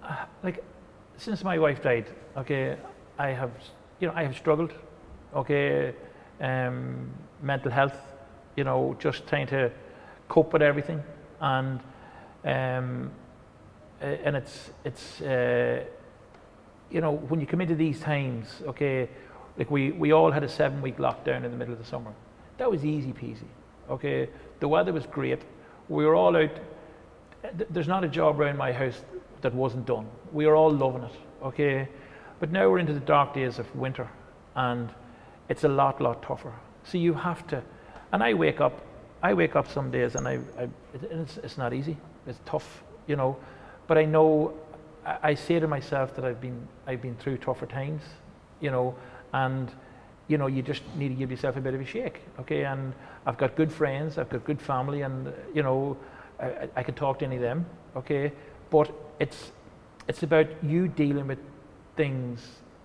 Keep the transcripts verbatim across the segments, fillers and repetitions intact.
like, since my wife died, okay, I have, you know, I have struggled, okay, um, mental health, you know, just trying to cope with everything, and um, and it's it's uh, you know, when you come into these times, okay, like we we all had a seven week lockdown in the middle of the summer. That was easy peasy, okay. The weather was great. We were all out. There's not a job around my house that wasn't done. We are all loving it, okay? But now we're into the dark days of winter, and it's a lot, lot tougher. So you have to, and I wake up, I wake up some days, and I, I it's, it's not easy. It's tough, you know. But I know, I, I say to myself that I've been, I've been through tougher times, you know, and you know, you just need to give yourself a bit of a shake, okay? And I've got good friends, I've got good family, and you know, I, I can talk to any of them, okay? But it's it's about you dealing with things,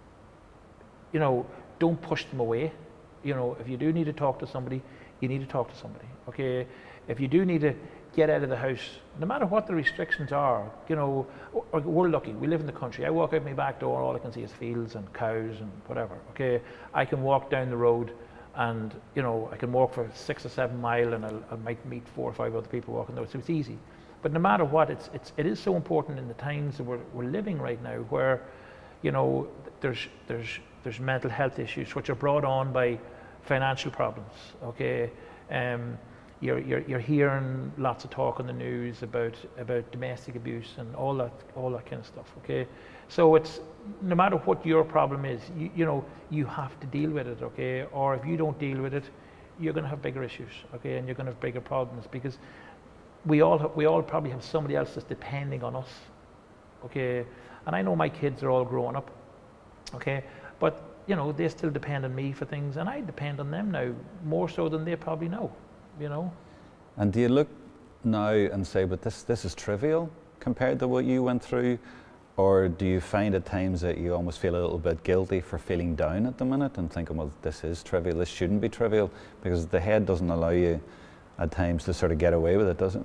you know, don't push them away. You know, if you do need to talk to somebody, you need to talk to somebody, okay? If you do need to get out of the house, no matter what the restrictions are, you know, or, we're lucky, we live in the country. I walk out my back door, all I can see is fields and cows and whatever, okay? I can walk down the road and, you know, I can walk for six or seven mile and I'll, I might meet four or five other people walking there, so it's easy. But no matter what, it's, it's, it is so important in the times that we're, we're living right now where, you know, there's, there's, there's mental health issues which are brought on by financial problems, okay? Um, you're, you're, you're hearing lots of talk on the news about, about domestic abuse and all that, all that kind of stuff, okay? So it's, no matter what your problem is, you, you know, you have to deal with it, okay? Or if you don't deal with it, you're gonna have bigger issues, okay? And you're gonna have bigger problems because we all, have, we all probably have somebody else that's depending on us, okay? And I know my kids are all growing up, okay? But, you know, they still depend on me for things, and I depend on them now, more so than they probably know, you know? And do you look now and say, but this, this is trivial compared to what you went through? Or do you find at times that you almost feel a little bit guilty for feeling down at the minute and thinking, well, this is trivial, this shouldn't be trivial, because the head doesn't allow you at times to sort of get away with it, does it?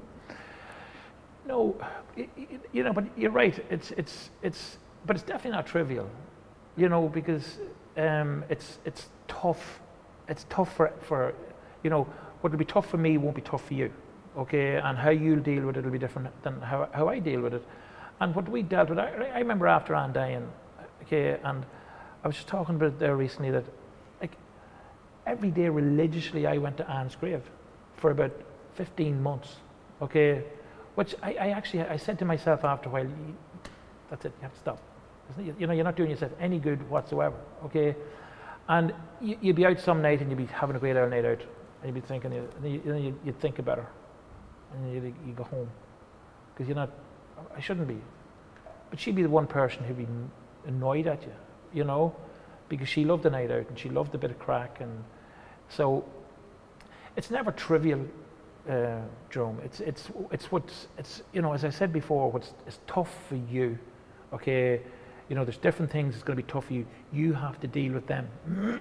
No, you know, but you're right. It's it's it's, but it's definitely not trivial, you know, because um, it's it's tough. It's tough for for, you know, what will be tough for me won't be tough for you, okay? And how you'll deal with it will be different than how how I deal with it. And what we dealt with, I, I remember after Anne dying, okay, and I was just talking about it there recently that, like, every day religiously I went to Anne's grave for about fifteen months, okay, which I, I actually, I said to myself after a while, that's it, you have to stop. You know, you're not doing yourself any good whatsoever, okay? And you, you'd be out some night and you'd be having a great old night out, and you'd be thinking, you know, you'd, you'd think better, and you'd, you'd go home, because you're not, I shouldn't be. But she'd be the one person who'd be annoyed at you, you know, because she loved the night out and she loved a bit of crack. And so it's never trivial, uh, Jerome. It's, it's, it's what's, it's, you know, as I said before, what's it's tough for you, okay? You know, there's different things that's going to be tough for you. You have to deal with them.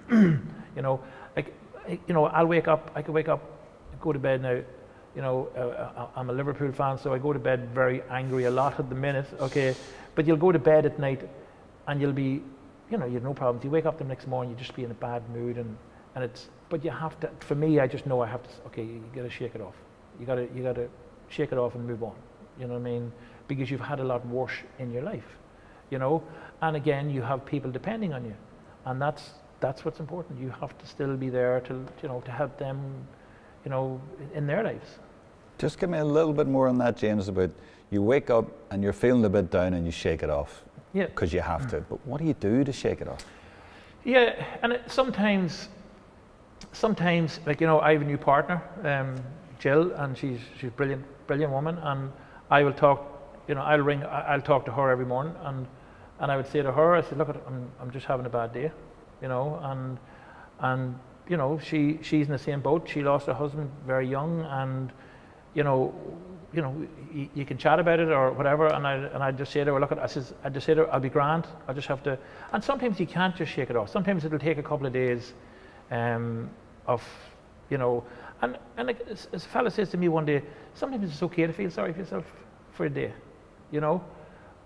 You know, like, you know, I'll wake up, I could wake up, go to bed now. You know, uh, I'm a Liverpool fan, so I go to bed very angry a lot at the minute, okay? But you'll go to bed at night and you'll be, you know, you have no problems. You wake up the next morning, you just be in a bad mood, and, and it's, but you have to, for me, I just know I have to, okay, you gotta shake it off. You gotta, you gotta shake it off and move on, you know what I mean? Because you've had a lot worse in your life, you know? And again, you have people depending on you. And that's, that's what's important. You have to still be there to, you know, to help them, you know, in their lives. Just give me a little bit more on that, James, about you wake up and you're feeling a bit down and you shake it off. Yeah. Because you have to. But what do you do to shake it off? Yeah, and it, sometimes, sometimes, like, you know, I have a new partner, um, Jill, and she's she's a brilliant, brilliant woman, and I will talk, you know, I'll ring, I'll talk to her every morning, and and I would say to her, I said, look, I'm I'm just having a bad day, you know, and and you know, she she's in the same boat. She lost her husband very young, and you know, you know, you, you can chat about it or whatever, and I and I just say to her, look, I says, I just say to her, I'll be grand. I just have to, and sometimes you can't just shake it off. Sometimes it'll take a couple of days, um, of, you know, and and like, as, as a fella says to me one day, sometimes it's okay to feel sorry for yourself for a day, you know,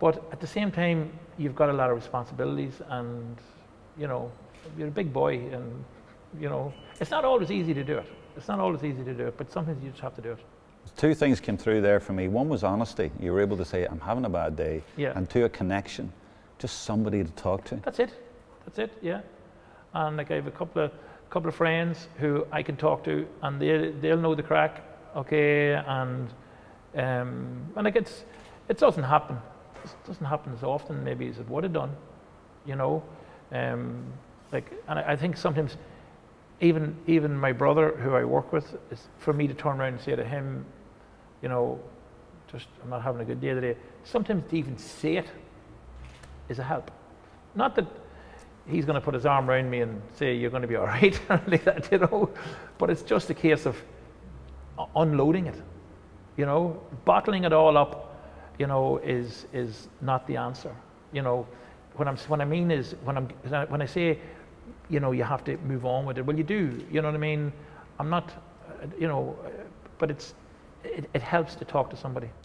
But at the same time, you've got a lot of responsibilities, and you know, you're a big boy, and you know, it's not always easy to do it. It's not always easy to do it, but sometimes you just have to do it. Two things came through there for me. One was honesty. You were able to say, I'm having a bad day. Yeah. And two, a connection. Just somebody to talk to. That's it. That's it, yeah. And like I have a couple of couple of friends who I can talk to, and they they'll know the crack, okay, and um, and like it's it doesn't happen. It doesn't happen as often maybe as it would have done, you know. Um, like, and I, I think sometimes even even my brother, who I work with, is for me to turn around and say to him, you know, just I'm not having a good day today. Sometimes to even say it is a help. Not that he's going to put his arm around me and say you're going to be all right, like that, you know. But it's just a case of unloading it, you know. Bottling it all up, you know, is is not the answer. You know, when I'm what I mean is when I'm when I say, you know, you have to move on with it. Well, you do. You know what I mean? I'm not, you know, but it's it, it helps to talk to somebody.